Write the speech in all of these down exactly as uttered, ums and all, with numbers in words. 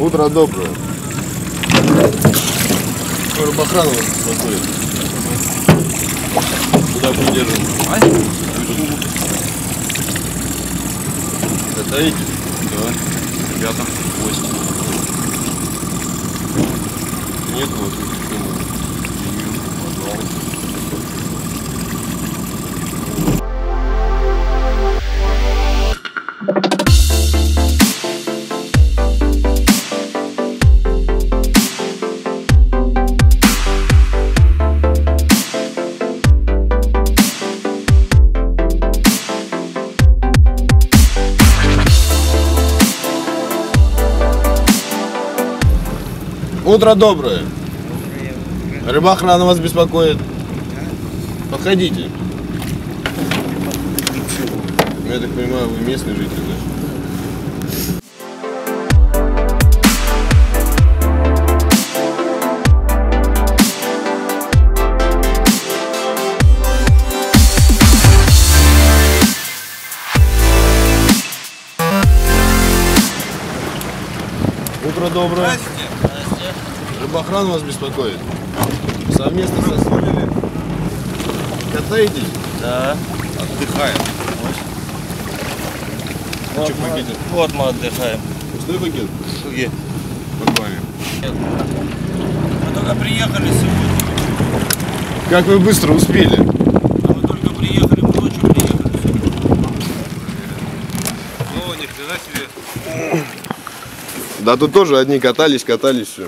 Утро доброе. Рыбоохрана вас беспокоит. Куда придерживаем? А? Катаете? Да. Ребята, гости. Нет, вот никакого. Пожалуйста. Утро доброе. Рыбоохрана вас беспокоит. Подходите. Я так понимаю, вы местный житель, да? Утро доброе. Здравствуйте. Здравствуйте. Рыбоохрана вас беспокоит. Совместно со... Катаетесь? Да. Отдыхаем. Вот, Что мы, пакете? вот мы отдыхаем. Пустой пакет? Где? Под вами. Нет. Мы только приехали сегодня. Как вы быстро успели? А мы только приехали, мы ночью приехали. О, ни хрена себе. Да тут тоже одни катались, катались, все.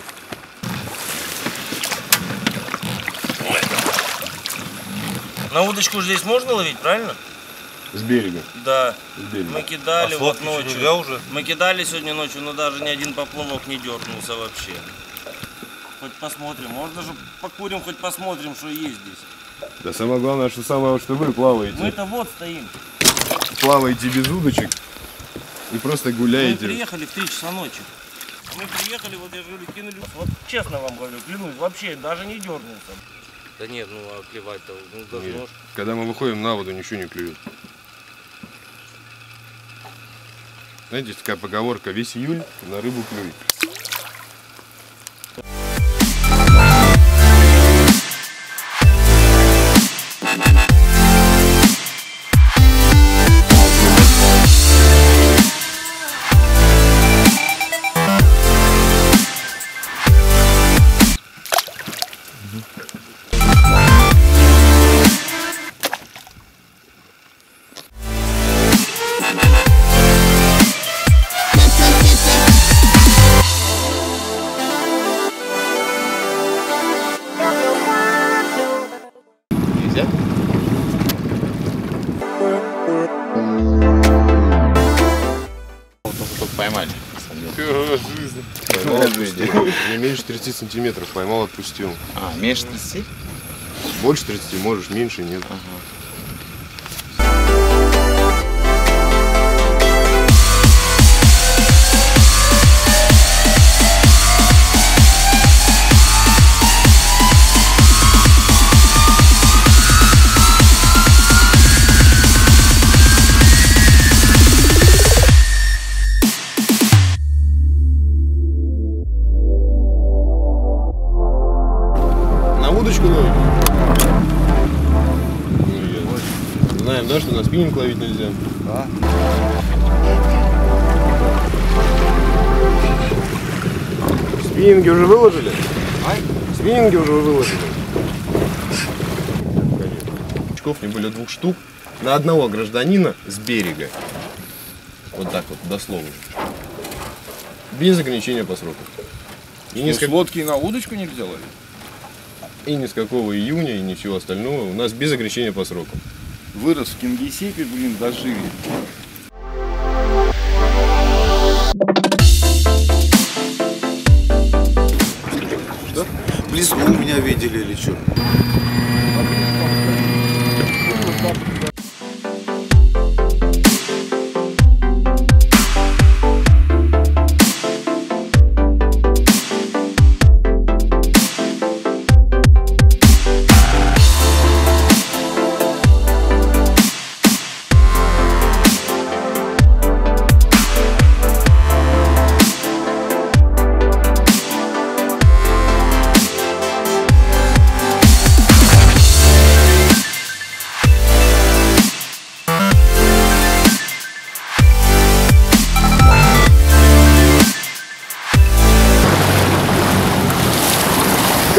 На удочку здесь можно ловить, правильно? С берега. Да. С берега. Мы кидали А вот сладкий ночью. нельзя уже? Мы кидали сегодня ночью, но даже ни один поплавок не дернулся вообще. Хоть посмотрим, может даже покурим, хоть посмотрим, что есть здесь. Да самое главное, что самое, что вы плаваете. Мы-то вот стоим. Плаваете без удочек и просто Мы гуляете. приехали в три часа ночи. Мы приехали, вот я же говорю, кинули. Вот честно вам говорю, клянусь, вообще даже не дернулся. Да нет, ну а клевать-то, ну должно. Нет. Когда мы выходим на воду, ничего не клюет. Знаете, есть такая поговорка: весь июль на рыбу клюет. Нельзя? Только поймали. Поймал, отпустил. Не меньше тридцати сантиметров поймал, отпустил. А, меньше тридцати? Больше тридцати можешь, меньше нет. Ага. На удочку ловить? Ну, знаем, да, что на спиннинг ловить нельзя? Да. Спиннинги уже выложили? А? Спиннинги уже выложили. Очков не более двух штук на одного гражданина с берега. Вот так вот, дословно. Без ограничения по сроку. И ни, с как... Лодки на удочку нельзя ловить? и ни с какого июня, и ни всего остального. У нас без ограничения по сроку. Вырос в Кингисеппе, блин, дожили. Что? Близко у меня видели или что?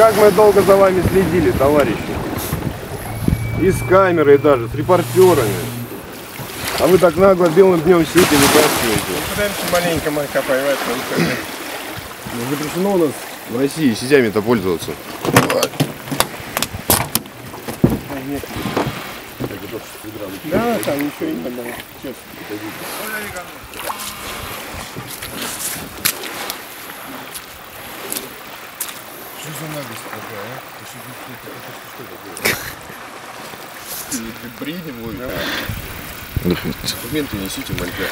как мы долго за вами следили, товарищи. И с камерой даже, с репортерами. А вы так нагло белым днем сидите, выбрасываете. Дальше маленько малька поевать. Запрещено у нас в России сетями-то пользоваться. Да, там ничего не было. Честно. Что за наглость такая, а? Что такое? Бредим вы. Документы несите, малька.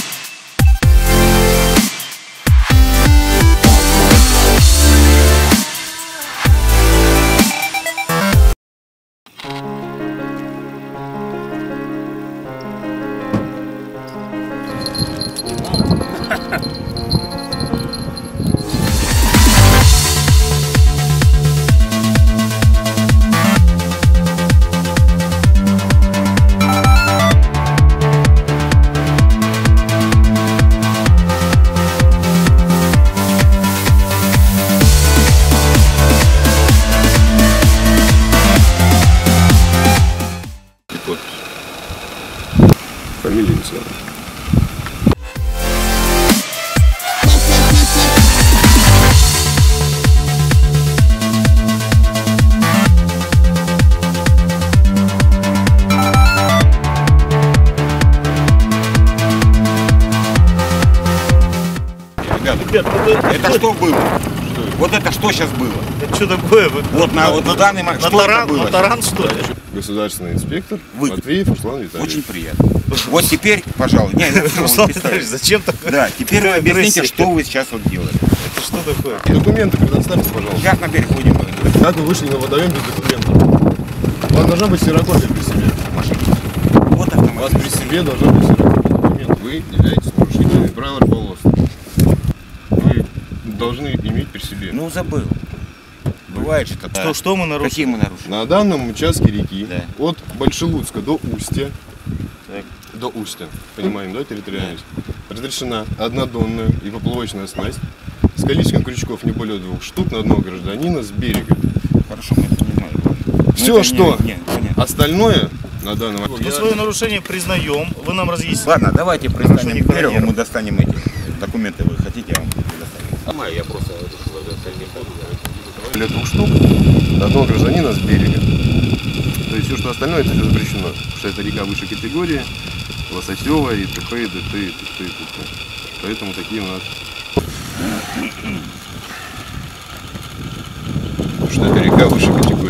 Фамилия инициал. Ребята, это что было? Вот это что сейчас было? Это что такое? Вы- Вот на, вот на данный момент. На Что это таран, было? на таран, что ли? Государственный инспектор Вы. Матвеев Руслан Витальевич. Очень приятно. Вот теперь, пожалуй, не, не, Руслан не Витальевич, зачем такое? Да, теперь вы объясните, агрессия? что вы сейчас вот делаете. Это что такое? Документы предоставьте, пожалуйста. Сейчас на берег будем говорить. Как вы вышли на водоем без документов? У вас должна быть серокопия при себе. Вот У вас автомобиль. при себе должна быть серокопия документов. Вы являетесь нарушителями правил рыболовства. Вы должны иметь при себе. Ну, забыл. Бывает, что Что, так. что мы нарушили? Какие мы нарушили? На данном участке реки Да. от Большелуцка до Устья, Так. до Устья, понимаем, да, территориальность, разрешена однодонная и поплавочная снасть с количеством крючков не более двух штук на одного гражданина с берега. Хорошо, мы это не знаем. Все, это что не- не, понятно. остальное на данном Мы свое нарушение признаем, вы нам разъясните. Ладно, давайте Нарушение пристанем к берегу, карьеры. мы достанем эти документы. Вы хотите, я вам предоставлю. Я просто... более двух штук на одного гражданина с берега. То есть все, что остальное, это все запрещено. Потому что это река высшей категории, лососевая, и т.п. и т.т. и т.т. и т.т. Поэтому такие у нас. Потому что это река высшей категории.